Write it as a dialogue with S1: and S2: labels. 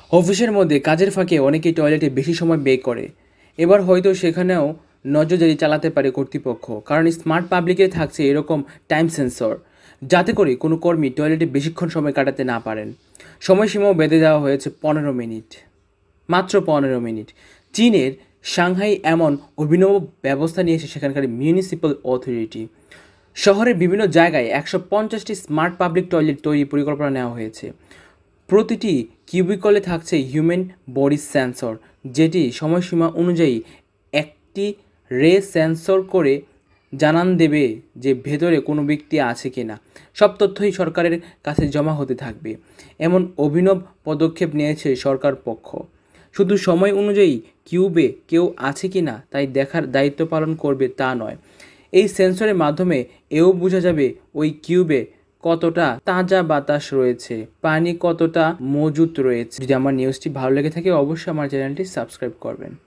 S1: অফিসের মধ্যে কাজের ফাঁকে অনেকেই টয়লেটে বেশি সময় ব্যয় করে। এবার হয়তো সেখানেও নজরদারি চালাতে পারে কর্তৃপক্ষ, কারণ স্মার্ট পাবলিকে থাকছে এরকম টাইম সেন্সর, যাতে করে কোনো কর্মী টয়লেটে বেশিক্ষণ সময় কাটাতে না পারেন। সময়সীমাও বেঁধে দেওয়া হয়েছে 15 মিনিট, মাত্র 15 মিনিট। চীনের সাংহাই এমন অভিনব ব্যবস্থা নিয়েছে সেখানকার মিউনিসিপ্যাল অথরিটি। শহরের বিভিন্ন জায়গায় 150টি স্মার্ট পাবলিক টয়লেট তৈরির পরিকল্পনা নেওয়া হয়েছে। প্রতিটি কিউবিকলে থাকছে হিউম্যান বডি সেন্সর, যেটি সময়সীমা অনুযায়ী একটি রে সেন্সর করে জানান দেবে যে ভেতরে কোনো ব্যক্তি আছে কি না। সব তথ্যই সরকারের কাছে জমা হতে থাকবে। এমন অভিনব পদক্ষেপ নিয়েছে সরকার পক্ষ। শুধু সময় অনুযায়ী কিউবে কেউ আছে কি না তাই দেখার দায়িত্ব পালন করবে তা নয়, এই সেন্সরের মাধ্যমে এও বোঝা যাবে ওই কিউবে কতটা তাজা বাতাস রয়েছে, পানি কতটা মজুত রয়েছে। যদি আমার নিউজটি ভালো লেগে থাকে অবশ্যই আমার চ্যানেলটি সাবস্ক্রাইব করবেন।